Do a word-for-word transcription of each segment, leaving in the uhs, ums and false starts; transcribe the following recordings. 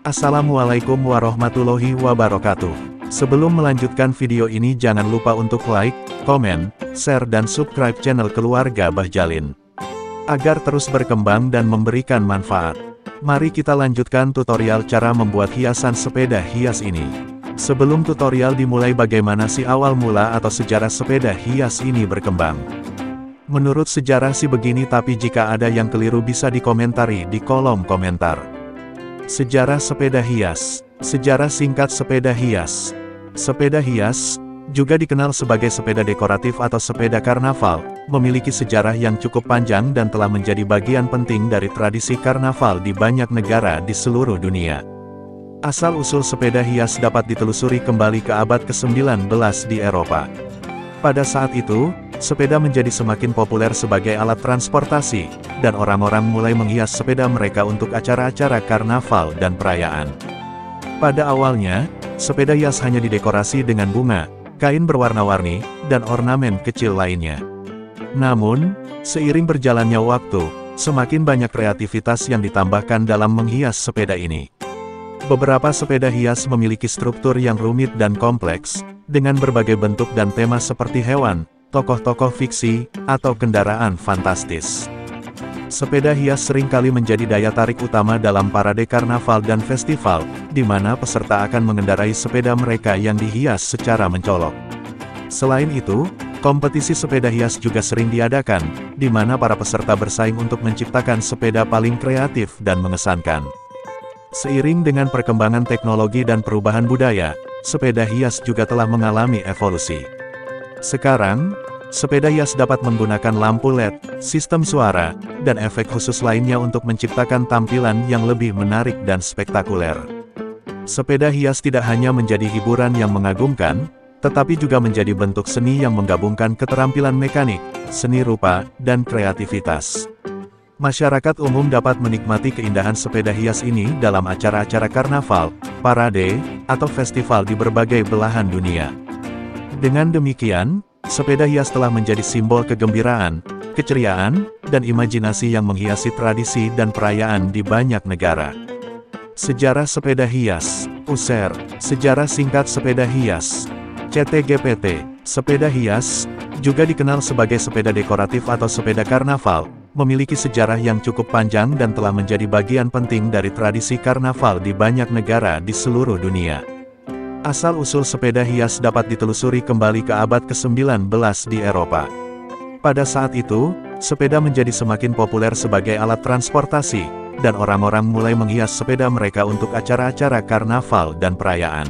Assalamualaikum warahmatullahi wabarakatuh. Sebelum melanjutkan video ini jangan lupa untuk like, komen, share dan subscribe channel keluarga Bahjalin, agar terus berkembang dan memberikan manfaat. Mari kita lanjutkan tutorial cara membuat hiasan sepeda hias ini. Sebelum tutorial dimulai, bagaimana sih awal mula atau sejarah sepeda hias ini berkembang? Menurut sejarah sih begini, tapi jika ada yang keliru bisa dikomentari di kolom komentar. Sejarah sepeda hias. Sejarah singkat sepeda hias. Sepeda hias, juga dikenal sebagai sepeda dekoratif atau sepeda karnaval, memiliki sejarah yang cukup panjang dan telah menjadi bagian penting dari tradisi karnaval di banyak negara di seluruh dunia. Asal-usul sepeda hias dapat ditelusuri kembali ke abad kesembilan belas di Eropa. Pada saat itu, sepeda menjadi semakin populer sebagai alat transportasi, dan orang-orang mulai menghias sepeda mereka untuk acara-acara karnaval dan perayaan. Pada awalnya, sepeda hias hanya didekorasi dengan bunga, kain berwarna-warni, dan ornamen kecil lainnya. Namun, seiring berjalannya waktu, semakin banyak kreativitas yang ditambahkan dalam menghias sepeda ini. Beberapa sepeda hias memiliki struktur yang rumit dan kompleks, dengan berbagai bentuk dan tema seperti hewan, tokoh-tokoh fiksi, atau kendaraan fantastis. Sepeda hias seringkali menjadi daya tarik utama dalam parade karnaval dan festival, di mana peserta akan mengendarai sepeda mereka yang dihias secara mencolok. Selain itu, kompetisi sepeda hias juga sering diadakan, di mana para peserta bersaing untuk menciptakan sepeda paling kreatif dan mengesankan. Seiring dengan perkembangan teknologi dan perubahan budaya, sepeda hias juga telah mengalami evolusi. Sekarang, sepeda hias dapat menggunakan lampu L E D, sistem suara, dan efek khusus lainnya untuk menciptakan tampilan yang lebih menarik dan spektakuler. Sepeda hias tidak hanya menjadi hiburan yang mengagumkan, tetapi juga menjadi bentuk seni yang menggabungkan keterampilan mekanik, seni rupa, dan kreativitas. Masyarakat umum dapat menikmati keindahan sepeda hias ini dalam acara-acara karnaval, parade, atau festival di berbagai belahan dunia. Dengan demikian, sepeda hias telah menjadi simbol kegembiraan, keceriaan, dan imajinasi yang menghiasi tradisi dan perayaan di banyak negara. Sejarah sepeda hias. U S E R. Sejarah singkat sepeda hias. C T G P T. Sepeda hias, juga dikenal sebagai sepeda dekoratif atau sepeda karnaval, memiliki sejarah yang cukup panjang dan telah menjadi bagian penting dari tradisi karnaval di banyak negara di seluruh dunia. Asal-usul sepeda hias dapat ditelusuri kembali ke abad kesembilan belas di Eropa. Pada saat itu, sepeda menjadi semakin populer sebagai alat transportasi, dan orang-orang mulai menghias sepeda mereka untuk acara-acara karnaval dan perayaan.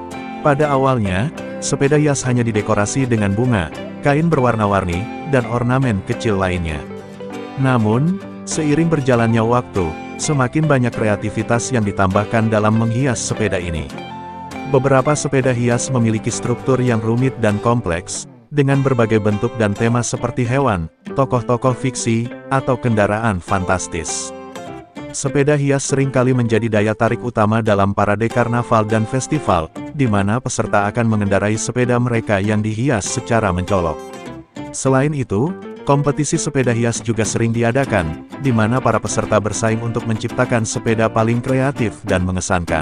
Pada awalnya, sepeda hias hanya didekorasi dengan bunga, kain berwarna-warni, dan ornamen kecil lainnya. Namun, seiring berjalannya waktu, semakin banyak kreativitas yang ditambahkan dalam menghias sepeda ini. Beberapa sepeda hias memiliki struktur yang rumit dan kompleks, dengan berbagai bentuk dan tema seperti hewan, tokoh-tokoh fiksi, atau kendaraan fantastis. Sepeda hias seringkali menjadi daya tarik utama dalam parade karnaval dan festival, di mana peserta akan mengendarai sepeda mereka yang dihias secara mencolok. Selain itu, kompetisi sepeda hias juga sering diadakan, di mana para peserta bersaing untuk menciptakan sepeda paling kreatif dan mengesankan.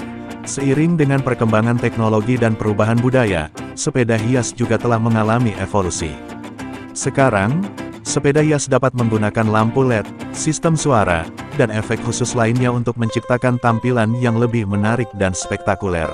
Seiring dengan perkembangan teknologi dan perubahan budaya, sepeda hias juga telah mengalami evolusi. Sekarang, sepeda hias dapat menggunakan lampu L E D, sistem suara, dan efek khusus lainnya untuk menciptakan tampilan yang lebih menarik dan spektakuler.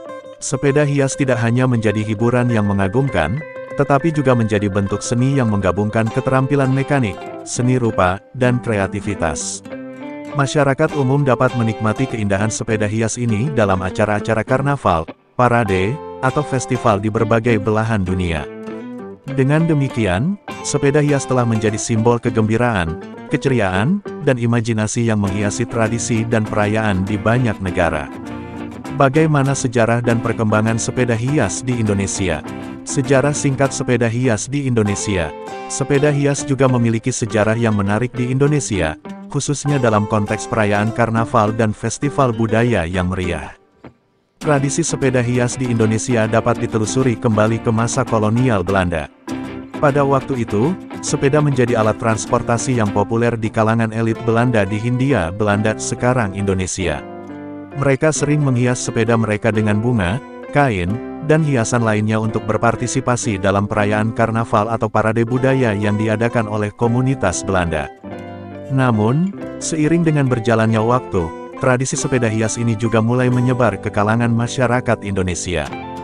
Sepeda hias tidak hanya menjadi hiburan yang mengagumkan, tetapi juga menjadi bentuk seni yang menggabungkan keterampilan mekanik, seni rupa, dan kreativitas. Masyarakat umum dapat menikmati keindahan sepeda hias ini dalam acara-acara karnaval, parade, atau festival di berbagai belahan dunia. Dengan demikian, sepeda hias telah menjadi simbol kegembiraan, keceriaan, dan imajinasi yang menghiasi tradisi dan perayaan di banyak negara. Bagaimana sejarah dan perkembangan sepeda hias di Indonesia? Sejarah singkat sepeda hias di Indonesia. Sepeda hias juga memiliki sejarah yang menarik di Indonesia, khususnya dalam konteks perayaan karnaval dan festival budaya yang meriah. Tradisi sepeda hias di Indonesia dapat ditelusuri kembali ke masa kolonial Belanda. Pada waktu itu, sepeda menjadi alat transportasi yang populer di kalangan elit Belanda di Hindia Belanda, sekarang Indonesia. Mereka sering menghias sepeda mereka dengan bunga, kain, dan hiasan lainnya untuk berpartisipasi dalam perayaan karnaval atau parade budaya yang diadakan oleh komunitas Belanda. Namun, seiring dengan berjalannya waktu, tradisi sepeda hias ini juga mulai menyebar ke kalangan masyarakat Indonesia.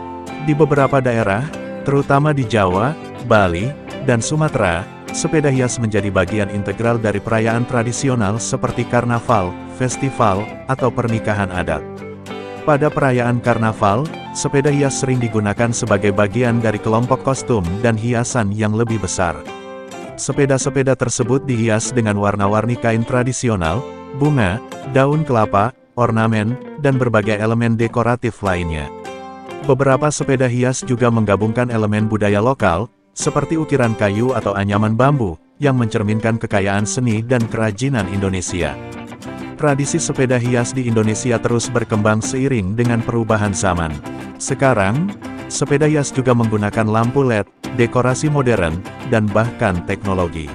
Di beberapa daerah, terutama di Jawa, Bali, dan Sumatera, sepeda hias menjadi bagian integral dari perayaan tradisional seperti karnaval, festival, atau pernikahan adat. Pada perayaan karnaval, sepeda hias sering digunakan sebagai bagian dari kelompok kostum dan hiasan yang lebih besar. Sepeda-sepeda tersebut dihias dengan warna-warni kain tradisional, bunga, daun kelapa, ornamen, dan berbagai elemen dekoratif lainnya. Beberapa sepeda hias juga menggabungkan elemen budaya lokal, seperti ukiran kayu atau anyaman bambu, yang mencerminkan kekayaan seni dan kerajinan Indonesia. Tradisi sepeda hias di Indonesia terus berkembang seiring dengan perubahan zaman. Sekarang, sepeda hias juga menggunakan lampu L E D, dekorasi modern, dan bahkan teknologi.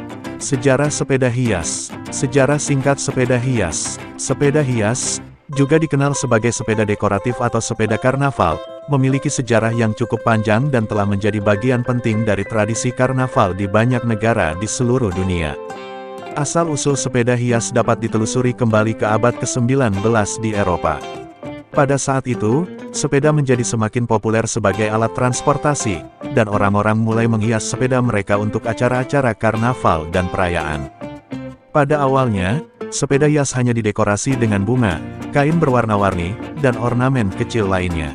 Sejarah sepeda hias. Sejarah singkat sepeda hias. Sepeda hias, juga dikenal sebagai sepeda dekoratif atau sepeda karnaval, memiliki sejarah yang cukup panjang dan telah menjadi bagian penting dari tradisi karnaval di banyak negara di seluruh dunia. Asal-usul sepeda hias dapat ditelusuri kembali ke abad kesembilan belas di Eropa. Pada saat itu, sepeda menjadi semakin populer sebagai alat transportasi, dan orang-orang mulai menghias sepeda mereka untuk acara-acara karnaval dan perayaan. Pada awalnya, sepeda hias hanya didekorasi dengan bunga, kain berwarna-warni, dan ornamen kecil lainnya.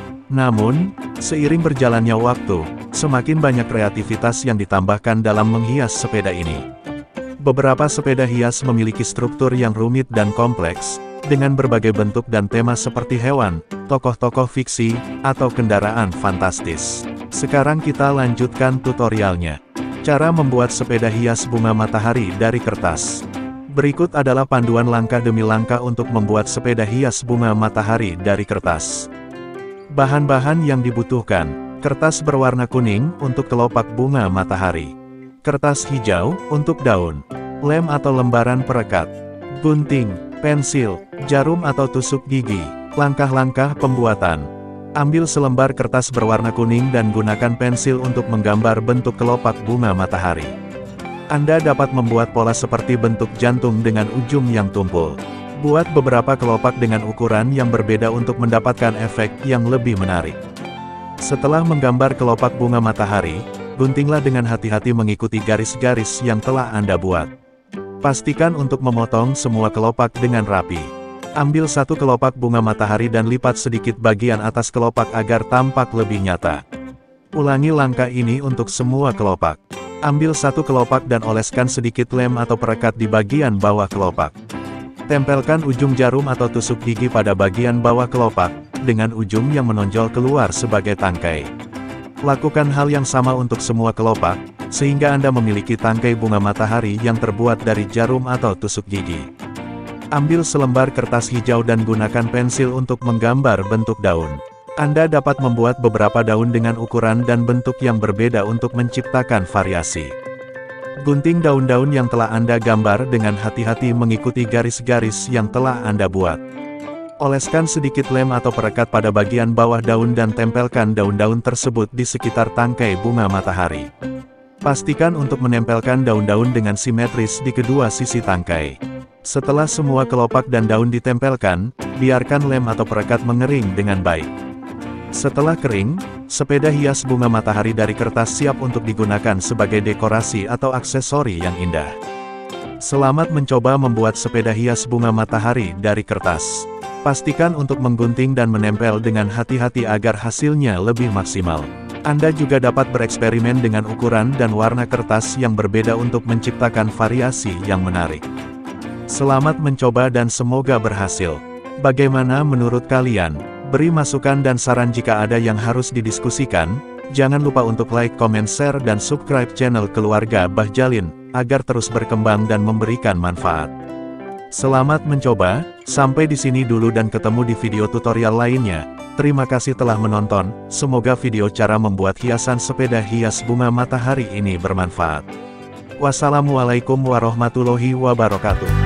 Namun, seiring berjalannya waktu, semakin banyak kreativitas yang ditambahkan dalam menghias sepeda ini. Beberapa sepeda hias memiliki struktur yang rumit dan kompleks, dengan berbagai bentuk dan tema seperti hewan, tokoh-tokoh fiksi, atau kendaraan fantastis. Sekarang kita lanjutkan tutorialnya. Cara membuat sepeda hias bunga matahari dari kertas. Berikut adalah panduan langkah demi langkah untuk membuat sepeda hias bunga matahari dari kertas. Bahan-bahan yang dibutuhkan: kertas berwarna kuning untuk kelopak bunga matahari, kertas hijau untuk daun, lem atau lembaran perekat, gunting, pensil, jarum atau tusuk gigi. Langkah-langkah pembuatan: ambil selembar kertas berwarna kuning dan gunakan pensil untuk menggambar bentuk kelopak bunga matahari. Anda dapat membuat pola seperti bentuk jantung dengan ujung yang tumpul. Buat beberapa kelopak dengan ukuran yang berbeda untuk mendapatkan efek yang lebih menarik. Setelah menggambar kelopak bunga matahari, guntinglah dengan hati-hati mengikuti garis-garis yang telah Anda buat. Pastikan untuk memotong semua kelopak dengan rapi. Ambil satu kelopak bunga matahari dan lipat sedikit bagian atas kelopak agar tampak lebih nyata. Ulangi langkah ini untuk semua kelopak. Ambil satu kelopak dan oleskan sedikit lem atau perekat di bagian bawah kelopak. Tempelkan ujung jarum atau tusuk gigi pada bagian bawah kelopak, dengan ujung yang menonjol keluar sebagai tangkai. Lakukan hal yang sama untuk semua kelopak, sehingga Anda memiliki tangkai bunga matahari yang terbuat dari jarum atau tusuk gigi. Ambil selembar kertas hijau dan gunakan pensil untuk menggambar bentuk daun. Anda dapat membuat beberapa daun dengan ukuran dan bentuk yang berbeda untuk menciptakan variasi. Gunting daun-daun yang telah Anda gambar dengan hati-hati mengikuti garis-garis yang telah Anda buat. Oleskan sedikit lem atau perekat pada bagian bawah daun dan tempelkan daun-daun tersebut di sekitar tangkai bunga matahari. Pastikan untuk menempelkan daun-daun dengan simetris di kedua sisi tangkai. Setelah semua kelopak dan daun ditempelkan, biarkan lem atau perekat mengering dengan baik. Setelah kering, sepeda hias bunga matahari dari kertas siap untuk digunakan sebagai dekorasi atau aksesori yang indah. Selamat mencoba membuat sepeda hias bunga matahari dari kertas. Pastikan untuk menggunting dan menempel dengan hati-hati agar hasilnya lebih maksimal. Anda juga dapat bereksperimen dengan ukuran dan warna kertas yang berbeda untuk menciptakan variasi yang menarik. Selamat mencoba dan semoga berhasil. Bagaimana menurut kalian? Beri masukan dan saran jika ada yang harus didiskusikan. Jangan lupa untuk like, comment, share, dan subscribe channel Keluarga Bah Djalin, agar terus berkembang dan memberikan manfaat. Selamat mencoba, sampai di sini dulu dan ketemu di video tutorial lainnya. Terima kasih telah menonton, semoga video cara membuat hiasan sepeda hias bunga matahari ini bermanfaat. Wassalamualaikum warahmatullahi wabarakatuh.